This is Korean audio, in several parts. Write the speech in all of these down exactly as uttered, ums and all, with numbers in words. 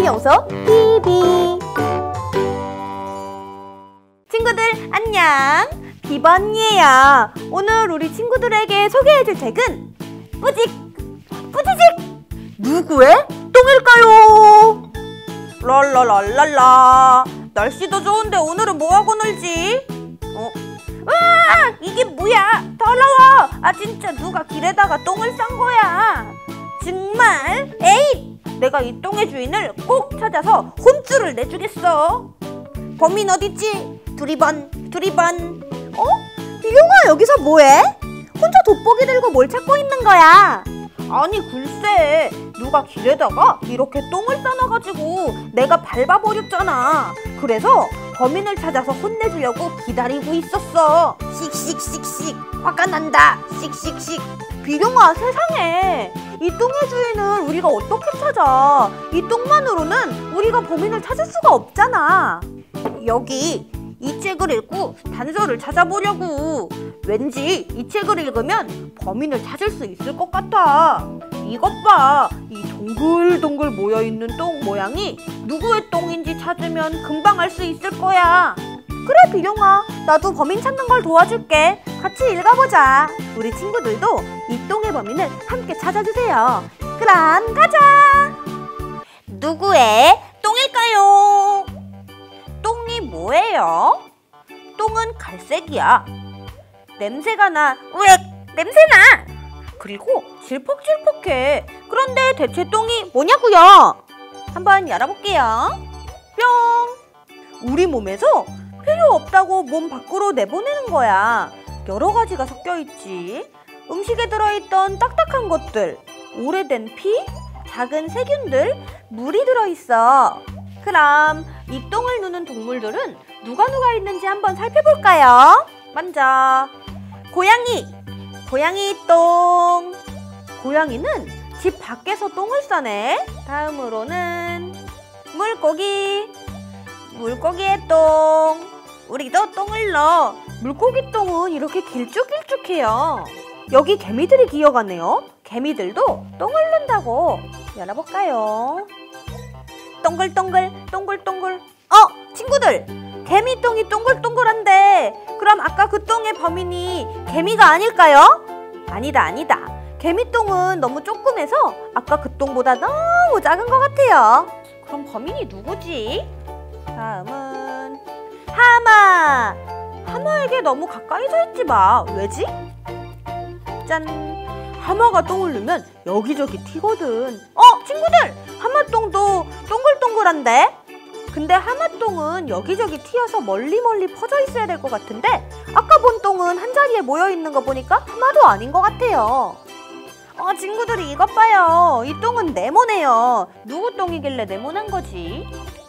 동물연구소 비비. 친구들 안녕, 비번이에요. 오늘 우리 친구들에게 소개해줄 책은 뿌직 뿌지직 누구의 똥일까요? 랄랄랄랄라. 날씨도 좋은데 오늘은 뭐하고 놀지? 어? 으아! 이게 뭐야? 더러워! 아 진짜 누가 길에다가 똥을 싼 거야? 정말? 에잇! 내가 이 똥의 주인을 꼭 찾아서 혼쭐을 내주겠어. 범인 어딨지? 두리번 두리번. 어? 비룡아 여기서 뭐해? 혼자 돋보기 들고 뭘 찾고 있는 거야? 아니 글쎄, 누가 길에다가 이렇게 똥을 싸놔가지고 내가 밟아버렸잖아. 그래서 범인을 찾아서 혼내주려고 기다리고 있었어. 씩씩씩씩 화가 난다. 씩씩씩. 비룡아 세상에, 이 똥의 주인을 우리가 어떻게 찾아? 이 똥만으로는 우리가 범인을 찾을 수가 없잖아. 여기 이 책을 읽고 단서를 찾아보려고. 왠지 이 책을 읽으면 범인을 찾을 수 있을 것 같아. 이것 봐, 이 동글동글 모여있는 똥 모양이 누구의 똥인지 찾으면 금방 알 수 있을 거야. 그래 비룡아, 나도 범인 찾는 걸 도와줄게. 같이 읽어보자. 우리 친구들도 이 똥의 범인을 함께 찾아주세요. 그럼 가자. 누구의 똥일까요? 똥이 뭐예요? 똥은 갈색이야. 냄새가 나. 으악! 냄새나! 그리고 질퍽질퍽해. 그런데 대체 똥이 뭐냐고요? 한번 열어볼게요. 뿅! 우리 몸에서 필요 없다고 몸 밖으로 내보내는 거야. 여러 가지가 섞여 있지. 음식에 들어있던 딱딱한 것들, 오래된 피, 작은 세균들, 물이 들어있어. 그럼 이 똥을 누는 동물들은 누가 누가 있는지 한번 살펴볼까요? 먼저 고양이, 고양이 똥. 고양이는 집 밖에서 똥을 싸네. 다음으로는 물고기, 물고기의 똥. 우리도 똥을 넣어. 물고기 똥은 이렇게 길쭉길쭉해요. 여기 개미들이 기어가네요. 개미들도 똥을 넣는다고. 열어볼까요? 동글동글 동글동글. 어! 친구들! 개미똥이 동글동글한데 그럼 아까 그 똥의 범인이 개미가 아닐까요? 아니다 아니다. 개미똥은 너무 조그매서 아까 그 똥보다 너무 작은 것 같아요. 그럼 범인이 누구지? 다음은 하마. 하마에게 너무 가까이 서 있지 마. 왜지? 짠! 하마가 똥을 누면 여기저기 튀거든. 어! 친구들! 하마똥도 동글동글한데? 근데 하마똥은 여기저기 튀어서 멀리 멀리 퍼져 있어야 될 것 같은데 아까 본 똥은 한자리에 모여있는 거 보니까 하마도 아닌 것 같아요. 어, 친구들이 이것 봐요. 이 똥은 네모네요. 누구 똥이길래 네모난 거지?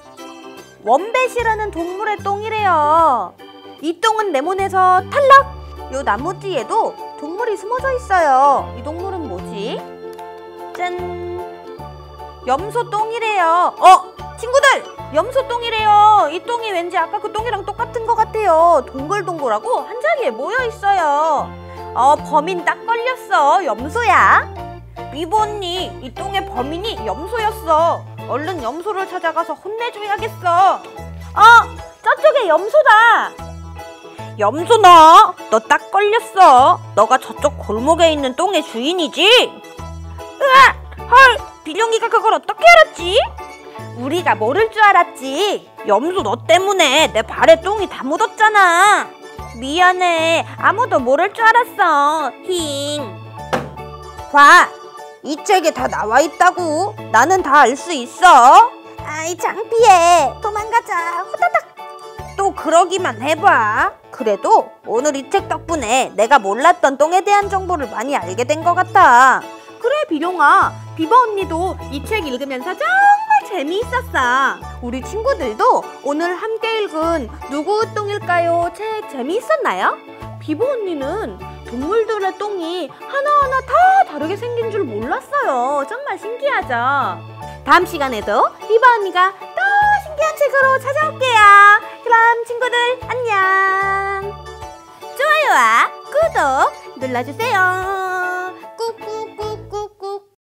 원뱃이라는 동물의 똥이래요. 이 똥은 네모내서 탈락! 요 나무 뒤에도 동물이 숨어져 있어요. 이 동물은 뭐지? 짠! 염소 똥이래요. 어! 친구들! 염소 똥이래요. 이 똥이 왠지 아까 그 똥이랑 똑같은 것 같아요. 동글동글하고 한자리에 모여있어요. 어, 범인 딱 걸렸어. 염소야. 비보 언니, 이 똥의 범인이 염소였어. 얼른 염소를 찾아가서 혼내줘야겠어. 어! 저쪽에 염소다. 염소 너! 너 딱 걸렸어. 너가 저쪽 골목에 있는 똥의 주인이지? 으악! 헐! 비룡이가 그걸 어떻게 알았지? 우리가 모를 줄 알았지. 염소 너 때문에 내 발에 똥이 다 묻었잖아. 미안해. 아무도 모를 줄 알았어. 힝. 봐. 이 책에 다 나와 있다고. 나는 다 알 수 있어. 아이 창피해. 도망가자. 후다닥. 또 그러기만 해봐. 그래도 오늘 이 책 덕분에 내가 몰랐던 똥에 대한 정보를 많이 알게 된 것 같아. 그래 비룡아, 비버 언니도 이 책 읽으면서 정말 재미있었어. 우리 친구들도 오늘 함께 읽은 누구 똥일까요? 책 재미있었나요? 비버 언니는 동물들의 똥이 하나하나 다 다르게 생긴 줄 몰랐어요. 정말 신기하죠? 다음 시간에도 비버 언니가 또 신기한 책으로 찾아올게요. 그럼 친구들 안녕. 좋아요와 구독 눌러주세요.